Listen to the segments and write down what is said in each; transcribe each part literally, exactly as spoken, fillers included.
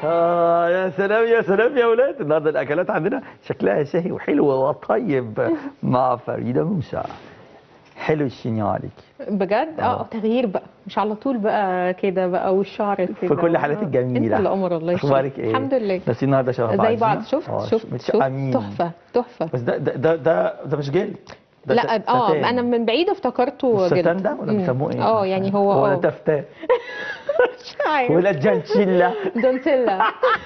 اه يا سلام يا سلام يا ولاد، النهارده الاكلات عندنا شكلها شهي وحلو وطيب مع فريده موسى. حلو الشيني عليك بجد. اه آه. تغيير بقى، مش على طول بقى كده بقى والشعر كده. في كل حالاتك جميله. انت اللي قمر الله يشفيك. اخبارك ايه؟ الحمد لله. بس النهارده شبه بعض زي بعض. شفت آه، شفت شفت متشقمين. تحفه تحفه. بس ده ده ده ده, ده مش جلد، ده لا ست- اه ستان. انا من بعيد افتكرته جلد. الستان ده ولا مم. بيسموه ايه؟ اه يعني هو ولا اه تفتان مش عارف. ولا جانشيلا. دونتيلا.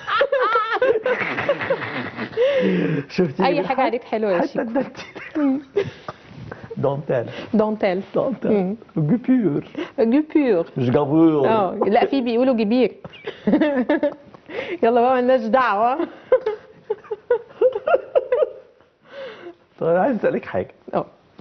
شفتي اي حاجه عليك حلوه يا حتى شيكو. الدنتيل. دونتيل دونتيل. دونتيل جبير دي بيور. مش جابور. اه لا في بيقولوا جبير. يلا بقى مالناش دعوه. طب انا عايز اسالك حاجه. اه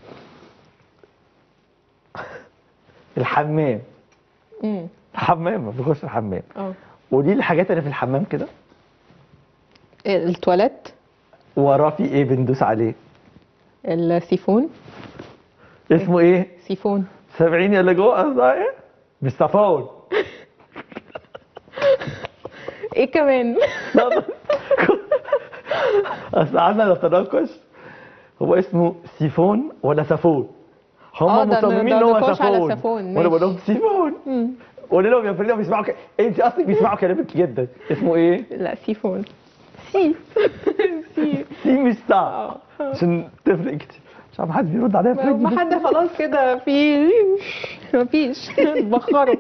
الحمام امم الحمام بخش الحمام، اه ودي الحاجات اللي في الحمام كده التواليت. وراه في ايه بندوس عليه؟ السيفون. اسمه ايه؟ سيفون. سامعين اللي جوه قصدها ايه؟ بالصفون. ايه كمان؟ اصل قعدنا نتناقش هو اسمه سيفون ولا سافون؟ آه، هم ده- مصممين ده ان هو نقاش على سافون، سافون، وانا بقول لهم ماشي. سيفون. مم. قول لهم يا فريده بيسمعوا ك... انت اصلك بيسمعوا كلامك جدا. اسمه ايه؟ لا سيفون. سي. سي. سي مش سا اه عشان تفرق كتير. مش عارف حد بيرد عليا في ما حد خلاص كده في مفيش بخروا.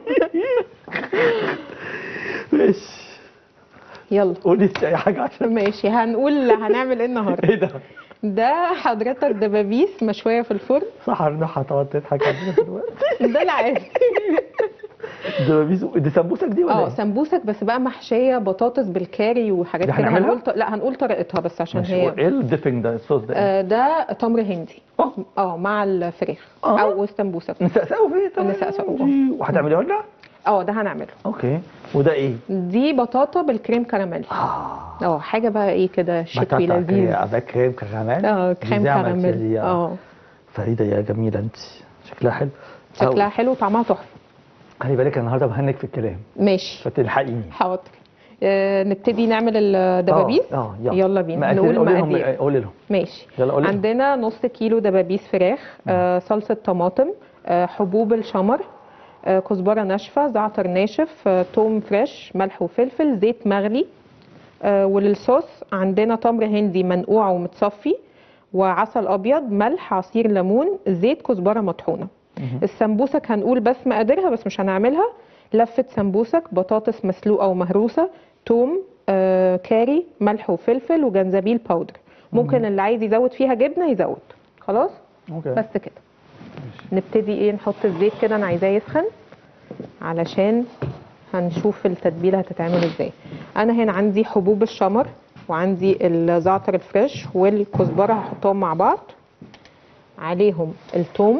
ماشي يلا قولي انت اي حاجه عشان ماشي. هنقول هنعمل ايه النهارده؟ ايه ده؟ ده حضرتك دبابيس مشويه في الفرن. صح النوح هتقعد تضحك علينا دلوقتي. ده العادي. دبابيس دي سمبوسك دي ولا اه ايه؟ سمبوسك بس بقى محشيه بطاطس بالكاري وحاجات دي كده. هنعملها؟ هنقول ط... لا هنقول طريقتها بس عشان ماشي. هي ايه الديبنج ده الصوص ده؟ ايه؟ آه ده تمر هندي. اه اه مع الفراخ آه. او السمبوسك. نسقسقوا فيه طبعا. نسقسقوا. دي- وهتعمليها لنا؟ اه ده هنعمله. اوكي. وده ايه؟ دي بطاطا بالكريم كراميل. اه اه حاجه بقى ايه كده شيكي بطاطا لذيذ. كده كريم كراميل. اه كريم دي زي ما كراميل. قلتي. اه فريده يا جميله انت، شكلها حلو. شكلها حلو وطعمها تحفه. خلي بالك النهارده بهنك في الكلام ماشي فتلحقيني. حاضر. آه نبتدي نعمل الدبابيس. اه اه يلا, يلا بينا مقادير- نقول قولي لهم المقادير. قولي لهم ماشي. يلا قولي لهم. عندنا نص كيلو دبابيس فراخ، آه صلصه طماطم، آه حبوب الشمر، آه كزبره ناشفه، زعتر ناشف، آه توم فريش، ملح وفلفل، زيت مغلي. آه وللصوص عندنا تمر هندي منقوع ومتصفي، وعسل ابيض، ملح، عصير ليمون، زيت كزبره مطحونه. السمبوسك هنقول بس مقاديرها بس مش هنعملها. لفه سمبوسك، بطاطس مسلوقه ومهروسه، توم، آه كاري، ملح وفلفل وجنزبيل باودر. ممكن اللي عايز يزود فيها جبنه يزود. خلاص اوكي بس كده. نبتدي ايه نحط الزيت كده. انا عايزاه يسخن علشان هنشوف التتبيله هتتعمل ازاي. انا هنا عندي حبوب الشمر وعندي الزعتر الفريش والكزبره هحطهم مع بعض، عليهم الثوم،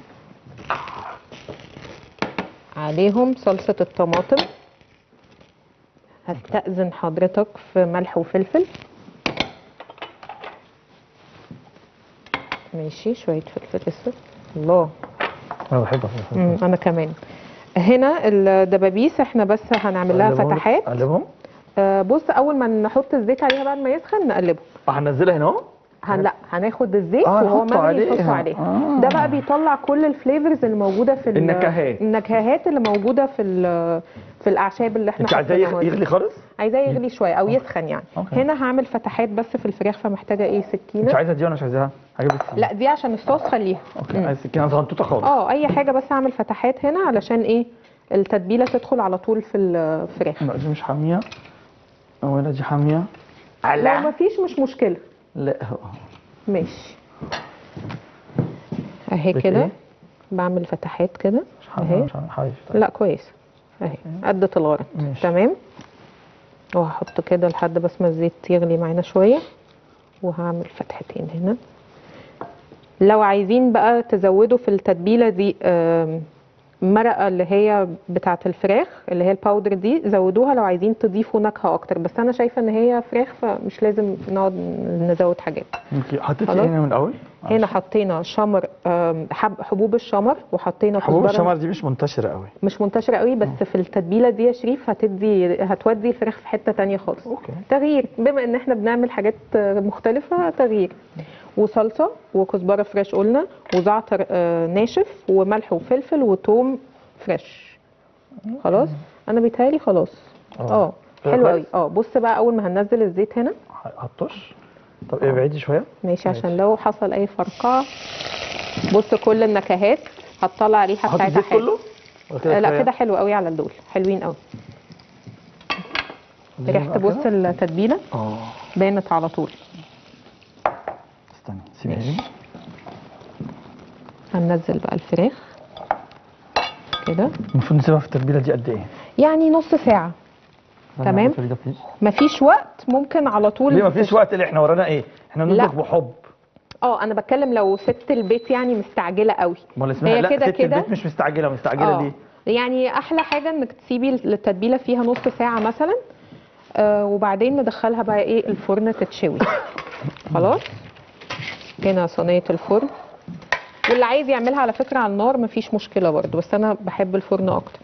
عليهم صلصه الطماطم. هستأذن حضرتك في ملح وفلفل. ماشي شويه فلفل اسود. الله انا بحب مم، انا كمان. هنا الدبابيس احنا بس هنعمل لها أقلبهم- فتحات. اقلبهم. آه بص اول ما نحط الزيت عليها بعد ما يسخن نقلبه. هنزلها هنا اهو. هن لا هناخد الزيت آه، وهو نحطه مغلي عليها. نحطه عليها. آه. ده بقى بيطلع كل الفليفرز اللي موجوده في ال- النكهات. النكهات اللي موجوده في ال- في الاعشاب اللي احنا انت عايزاه حاطينها دي. يغلي خالص؟ عايزاه يغلي شويه او يسخن يعني. أوكي. هنا هعمل فتحات بس في الفراخ فمحتاجه ايه مش سكينه. عايزه دي ولا مش عايزاها؟ هجيب السكينه. لا دي عشان الصوص خليها. اوكي عايز سكينه صغنطوطه خالص. اه اي حاجه بس هعمل فتحات هنا علشان ايه التتبيله تدخل على طول في الفراخ. لا دي مش حاميه ولا دي حاميه. لو مفيش مش مشكله. لا هو ماشي اهي بت كده إيه؟ بعمل فتحات كده مش حاميه اهي. مش حاجه. لا كويس اهي قدت الغرض. ماشي. تمام. وهحط كده لحد بس ما الزيت يغلي معانا شويه وهعمل فتحتين هنا. لو عايزين بقى تزودوا في التتبيله دي آم، مرقه اللي هي بتاعه الفراخ اللي هي الباودر دي زودوها لو عايزين تضيفوا نكهه اكتر، بس انا شايفه ان هي فراخ فمش لازم نقعد نزود حاجات. اوكي، حطيتي خلاص. ايه هنا من الاول؟ هنا حطينا شمر، آم، حب حبوب الشمر، وحطينا حبوب كزبرة. الشمر دي مش منتشره قوي. مش منتشره قوي، بس في التتبيله دي يا شريف هتدي هتودي الفراخ في حته تانية خالص. اوكي. تغيير، بما ان احنا بنعمل حاجات مختلفه، تغيير. وصلصه وكزبره فريش قلنا، وزعتر آه، ناشف، وملح وفلفل وتوم فريش. خلاص. انا بيتهيألي خلاص. اه كده حلو كويس؟ قوي. اه بص بقى، اول ما هننزل الزيت هنا. هطش. طب ايه، بعيدي شويه. ماشي، عشان لو حصل اي فرقعه. بص كل النكهات هتطلع ريحه احط بتاعتها الزيت حلوه. كله؟ ولا آه، لا كفاية؟ كده حلو قوي على الدول، حلوين قوي. دي ريحه بقى بص كده؟ التتبيله اه بانت على طول. استني سيبي ماشي. هنا. هننزل بقى الفراخ كده، المفروض نسيبها في التتبيله دي قد ايه؟ يعني نص ساعه. تمام. فريدة بليز. مفيش وقت، ممكن على طول. ليه مفيش وقت؟ اللي احنا ورانا ايه؟ احنا لا. بنطبخ بحب. اه انا بتكلم لو ست البيت يعني مستعجله قوي. امال اسمها هي لا كده ست كده. البيت مش مستعجله. مستعجله اه ليه؟ يعني احلى حاجه انك تسيبي التتبيله فيها نص ساعه مثلا، آه وبعدين ندخلها بقى ايه الفرن تتشوي. خلاص. هنا صينيه الفرن، واللي عايز يعملها على فكره على النار مفيش مشكله برضو، بس انا بحب الفرن اكتر.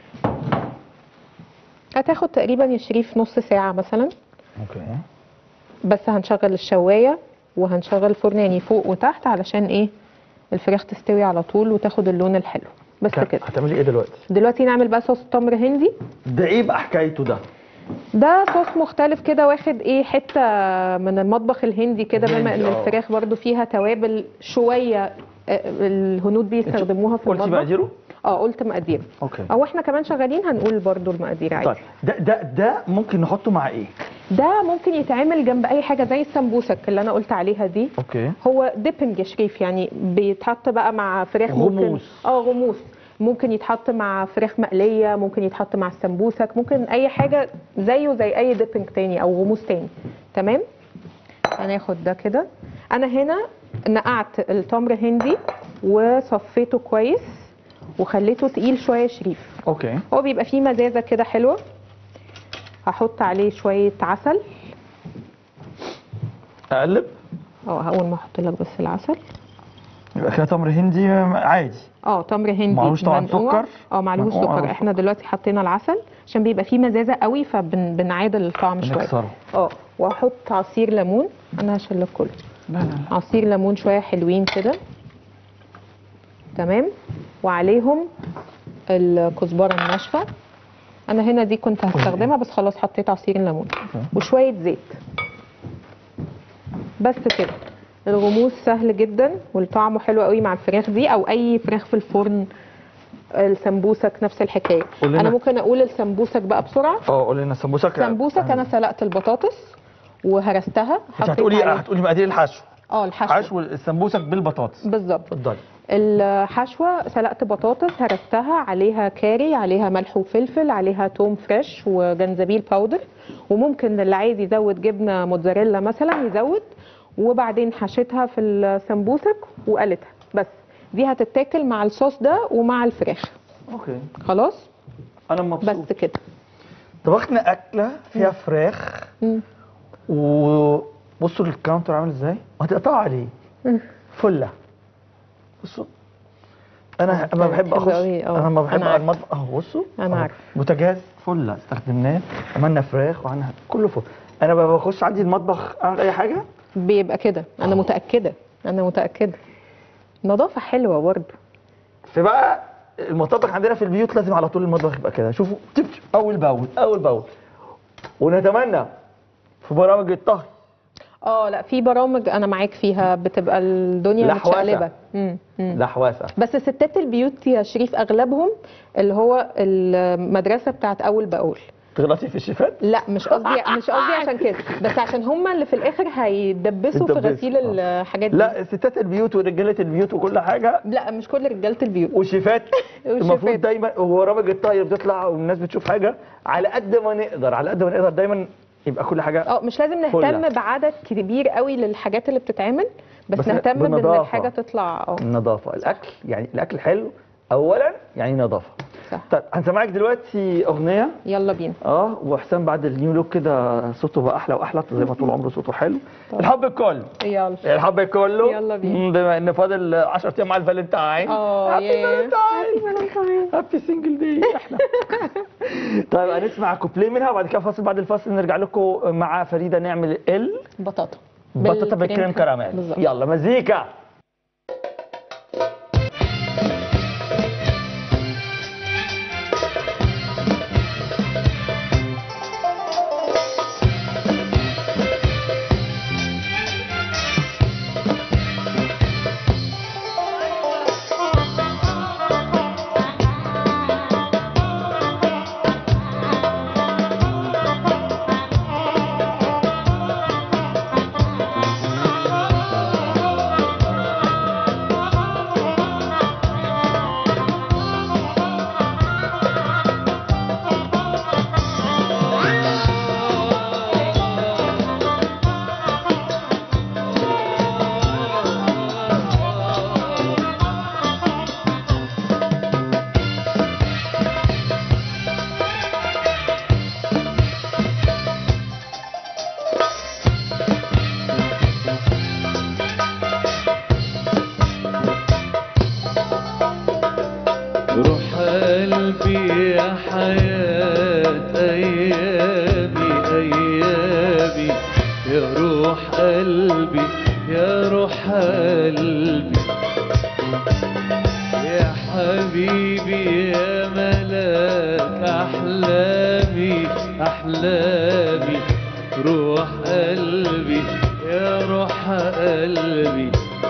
هتاخد تقريبا يا شريف نص ساعه مثلا. اوكي. بس هنشغل الشوايه وهنشغل الفرن يعني فوق وتحت، علشان ايه الفراخ تستوي على طول وتاخد اللون الحلو. بس كده. هتعملي ايه دلوقتي؟ دلوقتي نعمل بقى صوص تمر هندي. ده ايه بقى حكايته ده؟ ده صوص مختلف كده، واخد ايه حته من المطبخ الهندي كده، بما ان الهندي، آه. الفراخ برضو فيها توابل شويه. آه، الهنود بيستخدموها في قلتي المطبخ. مقاديره؟ اه قلت مقادير. اوكي. او احنا كمان شغالين هنقول برضو المقادير عادي. طيب ده ده ده ممكن نحطه مع ايه؟ ده ممكن يتعمل جنب اي حاجه زي السمبوسك اللي انا قلت عليها دي. اوكي. هو ديبنج يا شريف، يعني بيتحط بقى مع فراخ. ممكن غموس. اه غموس. ممكن يتحط مع فراخ مقليه، ممكن يتحط مع السمبوسك، ممكن اي حاجه زيه زي اي ديبنج تاني او غموس تاني. تمام. هناخد ده كده. انا هنا نقعت التمر هندي وصفيته كويس وخليته تقيل شويه يا شريف. اوكي. هو بيبقى فيه مزازه كده حلوه. هحط عليه شويه عسل. اقلب. اه اول ما احط لك بس العسل. يبقى كده تمر هندي عادي. اه تمر هندي معلوش طبعا منقوع. سكر. اه معلوش منقوع سكر. أو احنا دلوقتي حطينا العسل عشان بيبقى فيه مزازه قوي، فبنعادل الطعم شويه. بنكسره. اه واحط عصير ليمون. انا هشيل لك كله. لا لا لا. عصير ليمون شويه حلوين كده. تمام. وعليهم الكزبره الناشفه. انا هنا دي كنت هستخدمها بس خلاص حطيت عصير الليمون. وشويه زيت. بس كده. الغموس سهل جدا والطعمه حلو قوي مع الفراخ دي او اي فراخ في الفرن. السمبوسك نفس الحكايه. قولنا. انا ممكن اقول السمبوسك بقى بسرعه. اه قولي لنا سمبوسك. سمبوسك انا سلقت البطاطس وهرستها. انت هتقولي عليها- هتقولي مقادير الحشو. اه الحشو. حشو السمبوسك بالبطاطس. بالظبط. اتفضلي. الحشوه سلقت بطاطس هرستها، عليها كاري، عليها ملح وفلفل، عليها توم فريش وجنزبيل باودر، وممكن اللي عايز يزود جبنه موتزاريلا مثلا يزود. وبعدين حشيتها في السمبوسك وقلتها بس. دي هتتاكل مع الصوص ده ومع الفراخ. اوكي. خلاص. انا مبسوط. بس كده. طبخنا اكله فيها فراخ. مم. وبصوا الكاونتر عامل ازاي وهتقطعوا عليه. مم. فله. بصوا انا آه، اما بحب حلو اخش أوي، آه. انا لما بحب أنا عارفة. المطبخ اهو بصوا أنا أهو. عارفة. بوتاجاز فله استخدمناه. عملنا فراخ وعملنا كله فل. انا بقى بخش عندي المطبخ اعمل اي حاجه بيبقى كده. انا متاكده انا متاكده. نظافه حلوه برضه. في بقى المطابخ عندنا في البيوت لازم على طول المطبخ يبقى كده. شوفوا تب- اول باول اول باول. ونتمنى في برامج الطهي اه لا في برامج انا معاك فيها بتبقى الدنيا لحوسة. متشقلبه. امم امم لحواسه. بس ستات البيوت يا شريف اغلبهم اللي هو المدرسه بتاعت اول باول. تغلطي في الشيفات؟ لا مش قصدي مش قصدي عشان كده، بس عشان هم اللي في الاخر هيدبسوا في يتدبسوا. غسيل آه. الحاجات دي. لا ستات البيوت ورجاله البيوت وكل حاجه لا مش كل رجاله البيوت. وشيفات. والشيفات. المفروض دايما وبرامج الطهي بتطلع والناس بتشوف حاجه على قد ما نقدر على قد ما نقدر دايما يبقى كل حاجه. اه مش لازم نهتم فلة. بعدد كبير قوي للحاجات اللي بتتعمل، بس, بس نهتم بان بالنظافة. الحاجه تطلع اه النظافه الاكل يعني الاكل حلو اولا يعني نظافه. صح. طيب هنسمعك دلوقتي اغنيه. يلا بينا. اه وحسام بعد النيو لوك كده صوته بقى احلى واحلى زي ما طول عمره صوته حلو. طبعا. الحب الكل. يلا الحب كله. يلا بينا. مم، بما ان فاضل عشرة ايام على الفالنتاين. اه هابي فالنتاين. هابي سنجل داي احنا. طيب هنسمع كوبليه منها وبعد كده فاصل، بعد الفاصل نرجع لكم مع فريده نعمل ال بطاطا بطاطا بالكريم كراميل. بالظبط. يلا مزيكا. روح قلبي يا حياة أيامي أيامي، يا روح قلبي يا روح قلبي، يا حبيبي يا ملاك أحلامي أحلامي، روح قلبي يا روح قلبي.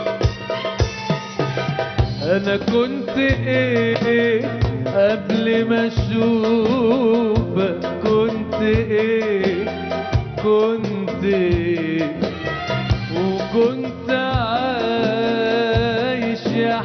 أنا كنت إيه قبل ما أشوفك، كنت إيه كنت إيه، وكنت عايش يا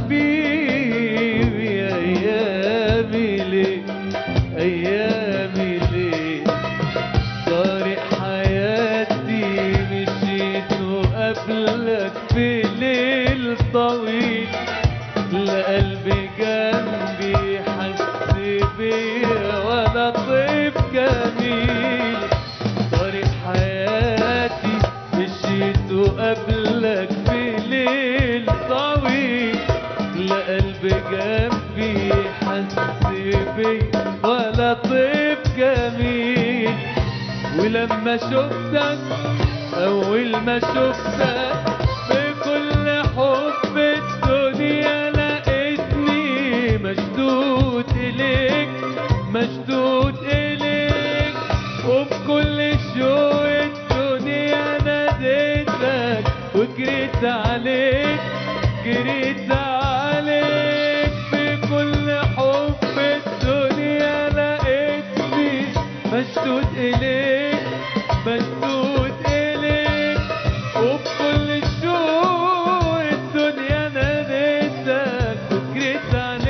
حبيبي أيامي ليه أيامي ليه، طريق حياتي مشيت وقبلك في ليل طويل، لا قلبي جنبي حس بيا ولا طيف جميل، طريق حياتي مشيت وقبلك في ليل طويل، لا قلبي جنبي حس بيا ولا طيف جميل. ولما شفتك أول ما شفتك بكل حب الدنيا مشدود إليك مشدود إليك، وبكل شوق الدنيا ناديتك وجريت عليك جريت عليك، بكل حب الدنيا لقيتني مشدود إليك مشدود إليك، وبكل شوق الدنيا ناديتك وجريت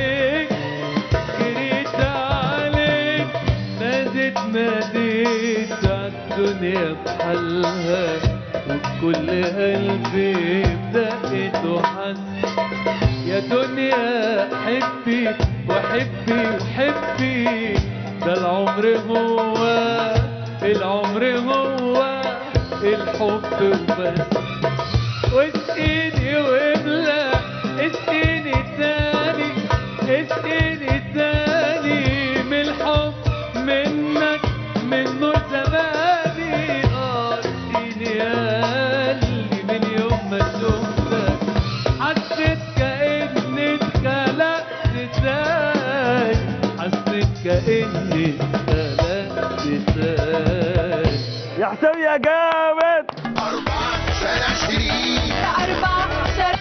ناديت عالدنيا بحالها، وبكل قلبي بدقت وحس، يا دنيا حبي وحبي وحبي، ده العمر هو العمر هو الحب وبس، واسقيني وابلع اسقيني تاني اسقيني تاني من الحب منك من نور زماني، اه اسقيني يا قلبي من يوم ما شفتك، حسيت كأني اتخلقت تاني، حسيت كأني اتخلقت تاني. يا حسام يا جامد. أربعة شارع شريف أربعة شارع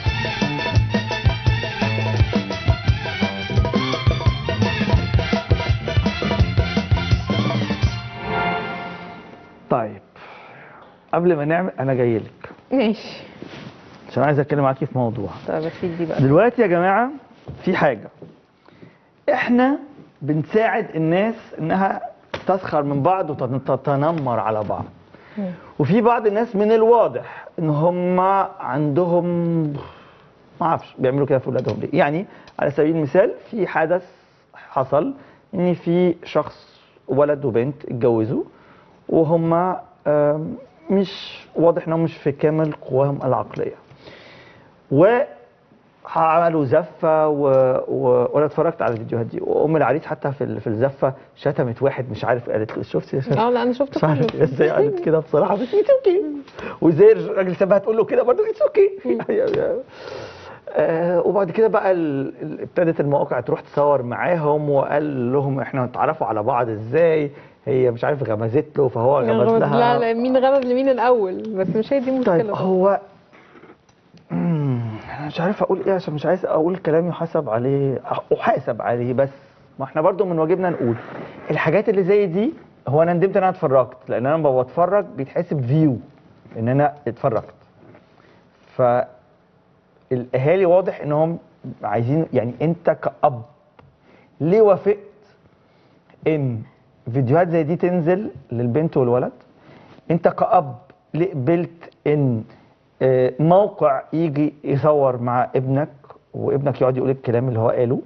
طيب قبل ما نعمل انا جاي لك ماشي. عشان عايز اتكلم معاكي في موضوع. طيب اشيل دي بقى دلوقتي يا جماعه في حاجه، احنا بنساعد الناس انها تسخر من بعض وتتنمر على بعض، وفي بعض الناس من الواضح ان هم عندهم ما اعرفش بيعملوا كده في اولادهم ليه. يعني على سبيل المثال في حدث حصل ان في شخص ولد وبنت اتجوزوا وهم آم، مش واضح انهم مش في كامل قواهم العقليه، وعملوا زفه و... و... وانا اتفرجت على الفيديوهات دي، وام العريس حتى في ال- في الزفه شتمت واحد مش عارف، قالت له شفتي يا شيخ؟ اه لا انا شفت مش عارف كله. ازاي قالت كده بصراحه، بس اتس اوكي. وزي الراجل سابها تقول له كده برضه اتس اوكي. آه وبعد كده بقى ال- ال- ابتدت المواقع تروح تصور معاهم، وقال لهم احنا اتعرفوا على بعض ازاي، هي مش عارف غمزت له فهو غمز غمز- لها. لا لا مين غمز لمين الاول، بس مش هي دي المشكله. طيب هو مم، انا مش عارف اقول ايه عشان مش عايز اقول كلام يحاسب عليه، احاسب عليه، بس ما احنا برضو من واجبنا نقول الحاجات اللي زي دي. هو انا ندمت ان انا اتفرجت، لان انا لما بتفرج بيتحسب فيو ان انا اتفرجت. فالاهالي واضح انهم عايزين، يعني انت كأب ليه وافقت ان فيديوهات زي دي تنزل للبنت والولد؟ انت كأب ليه قبلت ان آه، موقع يجي يصور مع ابنك وابنك يقعد يقول الكلام اللي هو قاله؟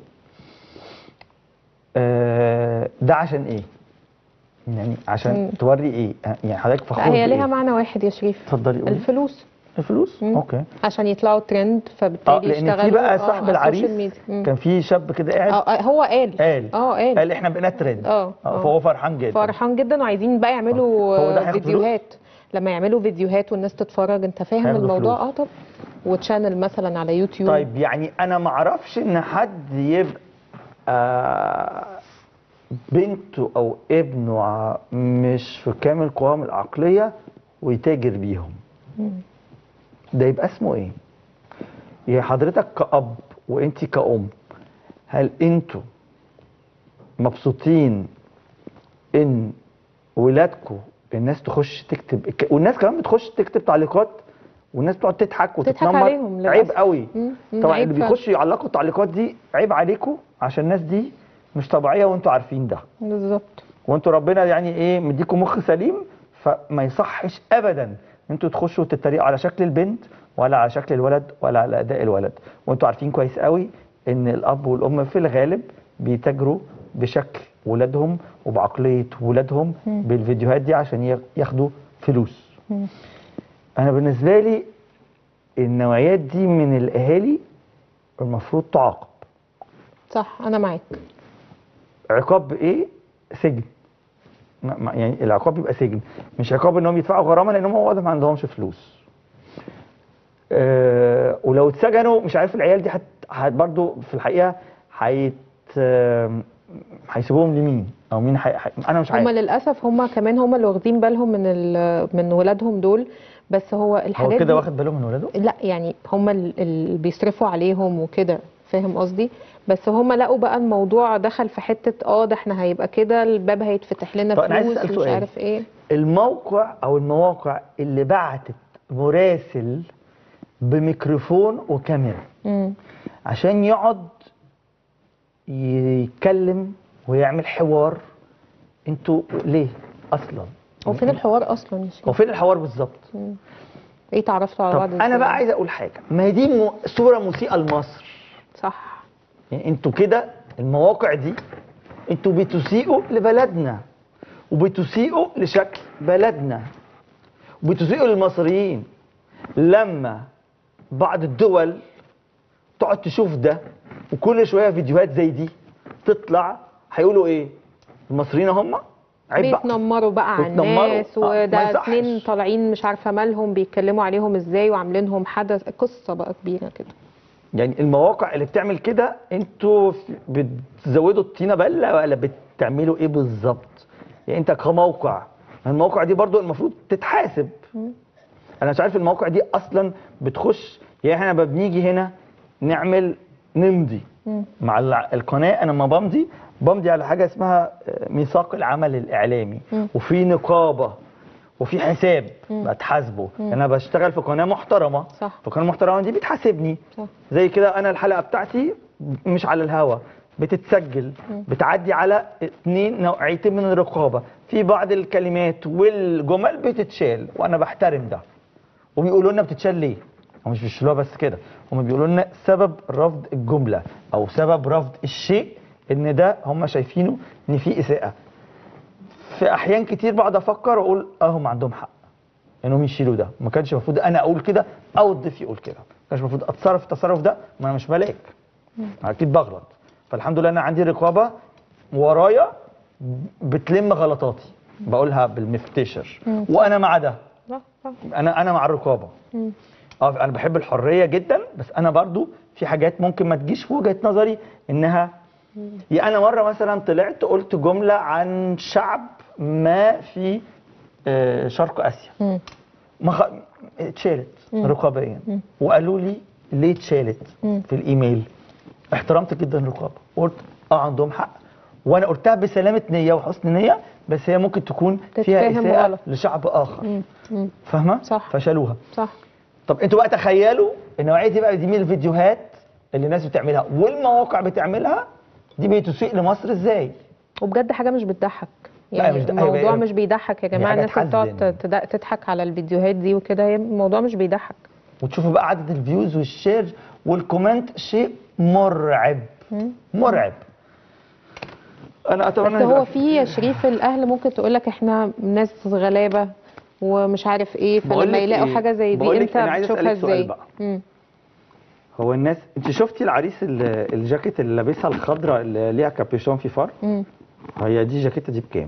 آه، ده عشان ايه؟ يعني عشان مم. توري ايه؟ يعني حضرتك لا فخور هي بإيه؟ ليها معنى واحد يا شريف، اتفضلي قولي. الفلوس. الفلوس؟ مم. اوكي. عشان يطلعوا ترند اه فبالتالي لان يشتغلوا في بقى آه، صاحب على العريس السوشيال ميديا. مم. كان في شاب كده قاعد اه آه، هو قال قال اه قال قال احنا بقينا ترند. اه آه، آه. فهو فرحان جدا. فرحان جدا وعايزين بقى يعملوا هو ده آه، هياخد فيديوهات. لما يعملوا فيديوهات والناس تتفرج، انت فاهم هياخدوا الموضوع؟ فلوس. اه طب وتشانل مثلا على يوتيوب. طيب يعني انا ما اعرفش ان حد يبقى آه، بنته او ابنه ع- مش في كامل قواهم العقليه ويتاجر بيهم. ده يبقى اسمه ايه؟ يا حضرتك كأب وانت كأم، هل انتوا مبسوطين ان ولادكم الناس تخش تكتب الك- والناس كمان بتخش تكتب تعليقات والناس بتقعد تضحك تضحك وتتنمر؟ عليهم للأسف. عيب قوي. مم. مم. طبعا عيب اللي فعلا. بيخشوا يعلقوا التعليقات دي عيب عليكم، عشان الناس دي مش طبيعيه وانتوا عارفين ده، بالظبط. وانتوا ربنا يعني ايه مديكم مخ سليم، فما يصحش ابدا انتوا تخشوا تتريقوا على شكل البنت ولا على شكل الولد ولا على اداء الولد، وانتوا عارفين كويس قوي ان الاب والام في الغالب بيتاجروا بشكل ولادهم وبعقليه ولادهم بالفيديوهات دي عشان ياخدوا فلوس. انا بالنسبه لي النوعيات دي من الاهالي المفروض تعاقب. صح انا معاك. عقاب ايه؟ سجن. ما- ما- يعني العقاب يبقى سجن، مش عقاب انهم يدفعوا غرامه لان هم واضح ما عندهمش فلوس. أه ولو اتسجنوا مش عارف العيال دي هت هت برضه في الحقيقه هيت آم، هيسيبوهم لمين او مين حي... حي... انا مش هم عارف. للاسف هم كمان هم اللي واخدين بالهم من ال- من ولادهم دول، بس هو الحاجات هو كده دي واخد باله من ولاده؟ لا يعني هم ال- اللي بيصرفوا عليهم وكده، فاهم قصدي؟ بس هم لقوا بقى الموضوع دخل في حته اه ده احنا هيبقى كده الباب هيتفتح لنا طب أنا عايز فلوس أسأل ومش سؤال. عارف ايه. الموقع او المواقع اللي بعتت مراسل بميكروفون وكاميرا امم عشان يقعد يتكلم ويعمل حوار، انتوا ليه اصلا؟ هو فين الحوار اصلا يا شيخ؟ هو فين الحوار بالظبط؟ ايه اتعرفتوا على بعض طب انا ازاي؟ بقى عايز اقول حاجه، ما هي دي م- صوره مسيئه لمصر. صح. يعني انتوا كده المواقع دي انتوا بتسيئوا لبلدنا وبتسيئوا لشكل بلدنا وبتسيئوا للمصريين. لما بعض الدول تقعد تشوف ده وكل شويه فيديوهات زي دي تطلع، هيقولوا ايه؟ المصريين هم عيب بقى. بيتنمروا بقى على بيتنمروا. الناس، آه، ما وده يصحش. اتنين طالعين مش عارفه مالهم بيتكلموا عليهم ازاي وعاملينهم حدث، قصه بقى كبيره كده. يعني المواقع اللي بتعمل كده انتوا في- بتزودوا الطينه بله ولا بتعملوا ايه بالظبط؟ يعني انت كموقع، المواقع دي برضو المفروض تتحاسب. انا مش عارف المواقع دي اصلا بتخش، يعني احنا لما بنيجي هنا نعمل نمضي مع الع- القناه، انا لما بمضي بمضي على حاجه اسمها آه، ميثاق العمل الاعلامي، وفي نقابه وفي حساب بتحاسبه. انا بشتغل في قناه محترمه، صح. فالقناه المحترمه دي بتحاسبني. صح. زي كده انا الحلقه بتاعتي مش على الهوا، بتتسجل، بتعدي على اتنين نوعيتين من الرقابه، في بعض الكلمات والجمل بتتشال وانا بحترم ده، وبيقولوا لنا بتتشال ليه؟ هم مش بيشيلوها بس كده، هم بيقولوا لنا سبب رفض الجمله او سبب رفض الشيء ان ده هم شايفينه ان في اساءه. في احيان كتير بقعد افكر واقول اه هم عندهم حق انهم يشيلوا ده، ما كانش المفروض انا اقول كده او الضيف يقول كده، ما كانش المفروض اتصرف التصرف ده، ما انا مش ملاك، اكيد بغلط. فالحمد لله انا عندي رقابه ورايا بتلم غلطاتي بقولها بالمفتشر، وانا مع ده، صح صح. انا انا مع الرقابه. اه انا بحب الحريه جدا، بس انا برضو في حاجات ممكن ما تجيش في وجهه نظري انها، يعني انا مره مثلا طلعت قلت جمله عن شعب ما في آه، شرق اسيا، مم. ما خ... اتشالت رقابيا، وقالوا لي ليه اتشالت في الايميل. احترمت جدا الرقابه وقلت اه عندهم حق، وانا قلتها بسلامه نيه وحسن نيه، بس هي ممكن تكون فيها تتفهم اساءه غلط. لشعب اخر. مم. مم. فاهمه؟ صح. فشالوها. صح. طب انتوا بقى تخيلوا النوعيه دي بقى، دي من الفيديوهات اللي الناس بتعملها والمواقع بتعملها، دي بتسيء لمصر ازاي؟ وبجد حاجه مش بتضحك، لا، يعني مش د- الموضوع أيوة، مش بيضحك يا جماعه. حاجة الناس اللي بتقعد تحزن. تد- تضحك على الفيديوهات دي وكده، هي الموضوع مش بيضحك. وتشوفوا بقى عدد الفيوز والشير والكومنت، شيء مرعب مرعب. انا اتمنى بس يبقى هو في يا شريف الاهل ممكن تقول لك احنا ناس غلابه ومش عارف ايه، بقول فلما لك يلاقوا إيه؟ حاجه زي بقول دي لك انت أنا عايز بتشوفها أسألك سؤال ازاي؟ بقى. مم. هو الناس، انت شفتي العريس ال- الجاكيت اللي لابسها الخضراء اللي ليها كابيشون في فار؟ مم. هي دي جاكيتة دي بكام؟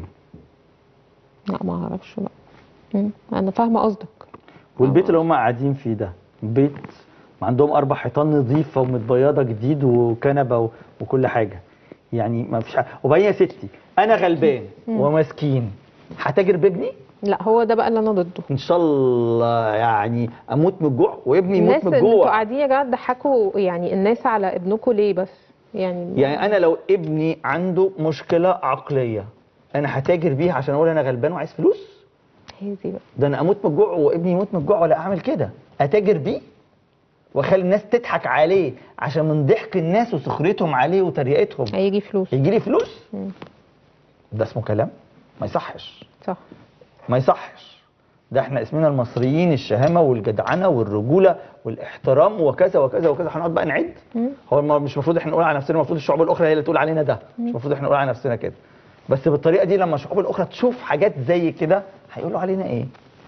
لا ما اعرفش بقى. مم. انا فاهمه قصدك. والبيت اللي هم قاعدين فيه ده بيت عندهم اربع حيطان نظيفه ومتبيضه جديد وكنبه و- وكل حاجه، يعني ما فيش حاجه. وبعدين يا ستي انا غلبان ومسكين هتاجر بابني؟ لا هو ده بقى اللي انا ضده. ان شاء الله يعني اموت من الجوع وابني يموت الناس من انتوا الجوع. قاعدين يا جماعه تضحكوا يعني الناس على ابنكم ليه بس؟ يعني يعني انا لو ابني عنده مشكله عقليه انا هتاجر بيها عشان اقول انا غلبان وعايز فلوس؟ هي دي بقى. ده انا اموت من الجوع وابني يموت من الجوع ولا اعمل كده؟ اتاجر بيه واخلي الناس تضحك عليه عشان من ضحك الناس وسخريتهم عليه وتريقتهم هيجي فلوس. يجي لي فلوس؟ مم. ده اسمه كلام؟ ما يصحش، صح. ما يصحش. ده احنا اسمنا المصريين الشهامه والجدعنه والرجوله والاحترام وكذا وكذا وكذا، هنقعد بقى نعد؟ مم. هو الم- مش المفروض احنا نقول على نفسنا، المفروض الشعوب الاخرى هي اللي تقول علينا ده، مش المفروض احنا نقول على نفسنا كده. بس بالطريقه دي لما الشعوب الاخرى تشوف حاجات زي كده هيقولوا علينا ايه؟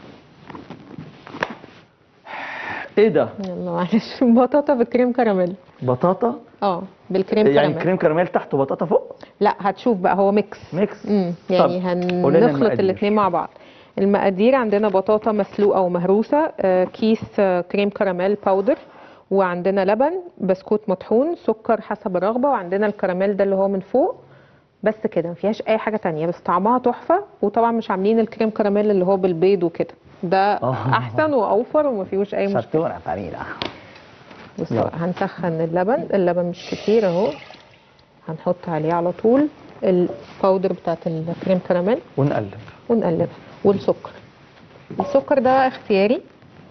ايه ده؟ يلا معلش. بطاطا بالكريم كراميل. بطاطا؟ اه بالكريم يعني كراميل. كريم كراميل تحت وبطاطا فوق؟ لا هتشوف بقى هو ميكس. ميكس. امم طب، يعني قولي لنا هنخلط المقادير. الاثنين مع بعض. المقادير عندنا بطاطا مسلوقه ومهروسه، آه، كيس آه، كريم كراميل باودر، وعندنا لبن، بسكوت مطحون، سكر حسب الرغبه، وعندنا الكراميل ده اللي هو من فوق. بس كده ما فيهاش اي حاجه تانية، بس طعمها تحفه. وطبعا مش عاملين الكريم كراميل اللي هو بالبيض وكده، ده آه. احسن واوفر وما فيهوش اي مشكله. شطوره فريده. بص يلا. بقى، هنسخن اللبن. اللبن مش كتير اهو، هنحط عليه على طول الباودر بتاعت الكريم كراميل ونقلب. ونقلبها، والسكر. السكر ده اختياري.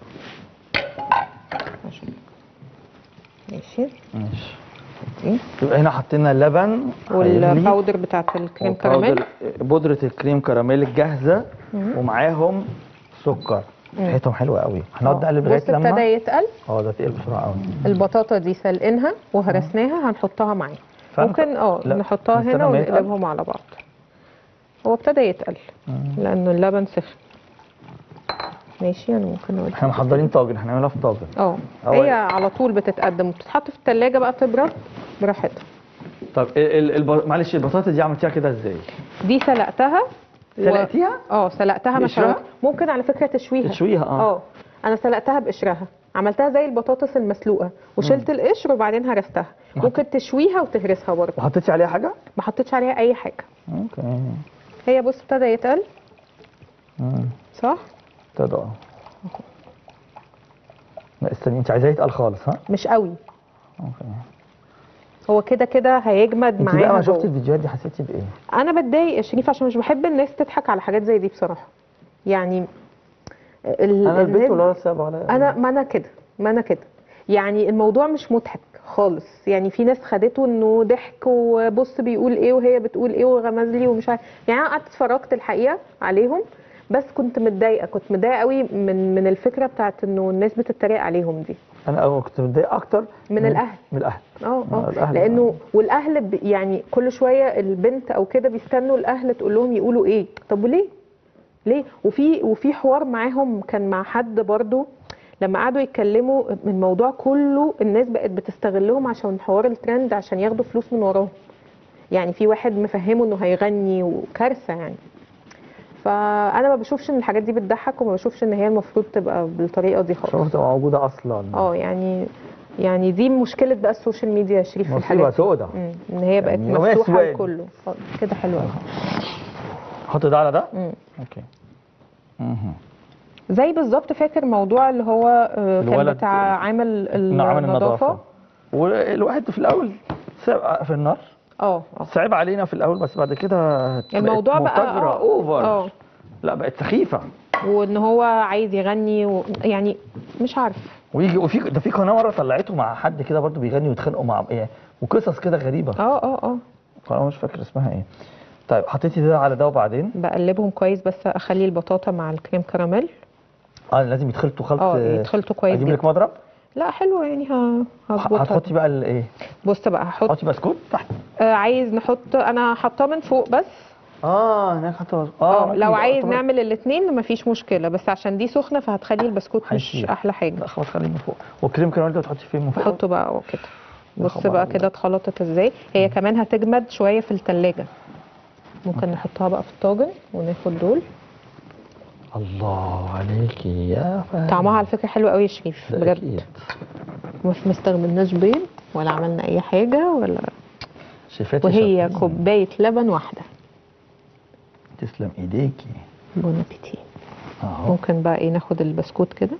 ماشي. ماشي. إيه؟ يبقى هنا حطينا اللبن والباودر بتاعت الكريم كراميل. وباودر- بودرة الكريم كراميل الجاهزة، ومعاهم سكر. ريحتهم حلوة قوي. هنقعد نقلب لغاية بص ابتدى لما يتقل. اه ده تقل بسرعة قوي. البطاطا دي سلقينها وهرسناها، هنحطها معاه. فأنت- ممكن اه لا، نحطها نستنى هنا ما يتقل. ونقلبهم على بعض. هو ابتدى يتقل لانه اللبن سخن. ماشي. انا ممكن اقول احنا محضرين طاجن، هنعملها في طاجن. اه هو هي إيه؟ على طول بتتقدم وبتتحط في التلاجة بقى تبرد براحتها. طب ال- ال- الب... معلش البطاطا دي عملتيها كده ازاي؟ دي سلقتها و- سلقتيها؟ اه سلقتها. مش بقشرها؟ عارفة. ممكن على فكرة تشويها. تشويها، اه. اه انا سلقتها بقشرها، عملتها زي البطاطس المسلوقة وشلت القشر وبعدين هرستها. ممكن تشويها وتهرسها برضه. وحطيتي عليها حاجة؟ ما حطيتش عليها اي حاجة. اوكي. هي بص ابتدى يتقل. امم صح. ابتدى اه. لا استني، انت عايزاه يتقل خالص ها؟ مش قوي. اوكي. هو كده كده هيجمد انت بقى معاها ما شفتي جوه. الفيديوهات دي حسيتي بايه؟ انا بتضايق يا شريف عشان مش بحب الناس تضحك على حاجات زي دي بصراحه. يعني ال- انا البيت الناس- ولا سابوا عليا. انا ما انا كده ما انا كده يعني الموضوع مش مضحك خالص. يعني في ناس خدته انه ضحك وبص بيقول ايه وهي بتقول ايه وغمز لي ومش عارف. يعني انا قعدت اتفرجت الحقيقه عليهم، بس كنت متضايقه كنت متضايقه قوي من من الفكره بتاعت انه الناس بتتريق عليهم دي. انا أول كنت متضايق اكتر من الأهل. من الاهل اه اه الأهل لانه والاهل ب- يعني كل شويه البنت او كده بيستنوا الاهل تقول لهم يقولوا ايه. طب وليه؟ ليه؟ وفي وفي حوار معاهم كان مع حد برضو لما قعدوا يتكلموا الموضوع كله الناس بقت بتستغلهم عشان حوار الترند عشان ياخدوا فلوس من وراهم. يعني في واحد مفهمه انه هيغني وكارثه يعني. فانا ما بشوفش ان الحاجات دي بتضحك وما بشوفش ان هي المفروض تبقى بالطريقه دي خالص. شوف تبقى موجوده اصلا. اه يعني يعني دي مشكله بقى السوشيال ميديا يا شريف في الحاجات مصيبه دي. سودة. مم، ان هي بقت يعني يومية مفتوحه سواد. لكله. آه، كده حلو قوي. حط ده على ده. مم. اوكي. مهم. زي بالظبط فاكر موضوع اللي هو آه، كان الولد- بتاع عامل نعم النظافه. النظافه والواحد في الاول صعب في النار، اه اه صعب علينا في الاول بس بعد كده الموضوع بقت بقى منفجرة اه اوفر. اه لا بقت سخيفه. وان هو عايز يغني و... يعني مش عارف. ويجي وفي ده في قناه مره طلعته مع حد كده برضو بيغني ويتخانقوا مع ايه وقصص كده غريبه. اه اه اه قناه مش فاكر اسمها ايه. طيب حطيتي ده على ده وبعدين بقلبهم كويس بس اخلي البطاطا مع الكريم كراميل. اه لازم يتخلطوا خلط. اه يتخلطوا كويس اجيب لك جدا. مضرب. لا حلو يعني ه- هظبطها. هتحطي بقى الايه؟ بص بقى هحط. حطي بسكوت تحت. آه عايز نحط انا حاطاه من فوق بس. اه هناك حتى اه اه ممكن لو يبقى عايز طبعاً. نعمل الاثنين مفيش مشكله بس عشان دي سخنه فهتخلي البسكوت مش هيشيل. احلى حاجه. لا خلاص خليه من فوق. والكريم كراميل ده تحطي فيه من فوق. بحطه بقى اه كده. يا بص خبر بقى أبيض. كده اتخلطت ازاي. هي كمان هتجمد شويه في التلاجة. ممكن نحطها بقى في الطاجن وناخد دول. الله عليكي يا فندم. طعمها على فكره حلو قوي يا شريف ده بجد. أكيد. مش مستخدمناش بيض ولا عملنا اي حاجه ولا. شيفاتي وهي شاطرين. كوبايه لبن واحده. تسلم ايديكي. بون ابيتي. اهو. ممكن بقى ايه ناخد البسكوت كده.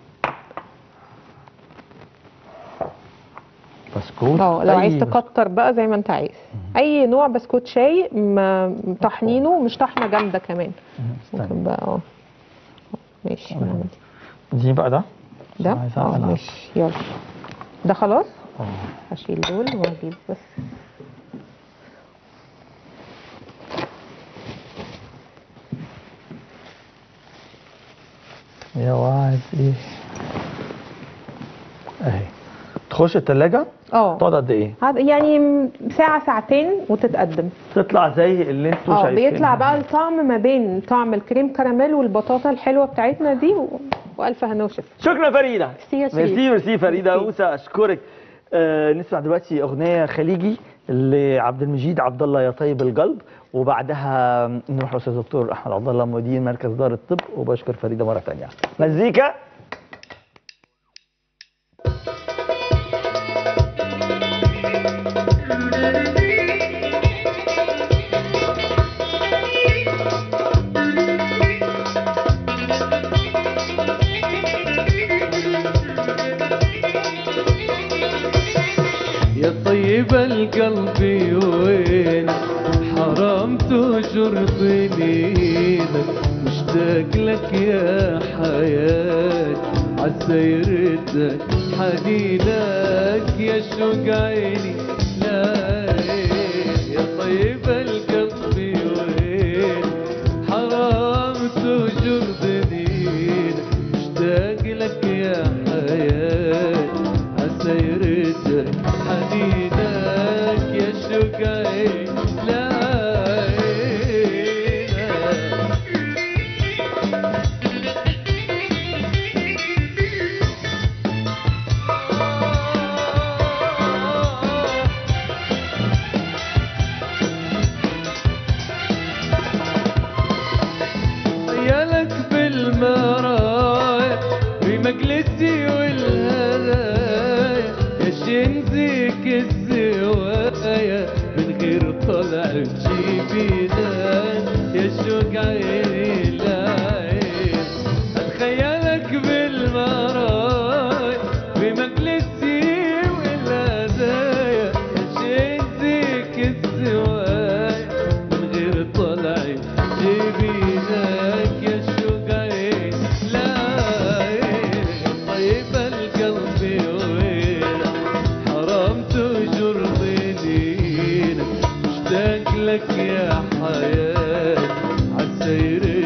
بسكوت. اه لو أي عايز بسكوت. تكتر بقى زي ما انت عايز. اي نوع بسكوت شاي م- طحنينه مش طحنه جامده كمان. استنى. ممكن بقى اه ماشي نعمل دي بقى ده. ده عايزة اه ألعب. ماشي يلا. ده خلاص اه. هشيل دول وهجيب بس. يا وعدي. اهي. تخش التلاجة اه تقعد قد ايه؟ هاد- يعني ساعه ساعتين وتتقدم. تطلع زي اللي انتوا اه شايفينها. بيطلع بقى الطعم ما بين طعم الكريم كراميل والبطاطا الحلوه بتاعتنا دي و... والف هنا وشفا. شكرا فريدة. ميرسي يا شريف. ميرسي ميرسي فريدة ميرسي. موسى اشكرك. آه نسمع دلوقتي اغنية خليجي لعبد المجيد عبد الله يا طيب القلب وبعدها نروح للاستاذ الدكتور احمد عبد الله مدير مركز دار الطب وبشكر فريدة مرة ثانية. مزيكا. يا طيب القلب وين حرام تهجر ضنينك مشتاق لك يا حياة عسى يردك حنينك يا شوق عيني لا يا طيب القلب وين حرام تهجر ضنينك مشتاق لك يا حياة عسى يردك حنينك يا شوق عيني لا يالك بالمرايا بمجلسي والهدايا يا شنزيك الزوايا من غير طلع جيبينا يا شوق عيني العين اتخيلك بالمرايا بمجلسي والهدايا يا شنزيك الزوايا من غير طلع جيبينك يا شوق عين لا طيب القلب وين حرام تهجر ضنينك مشتاق لك يا حياة عسى يردك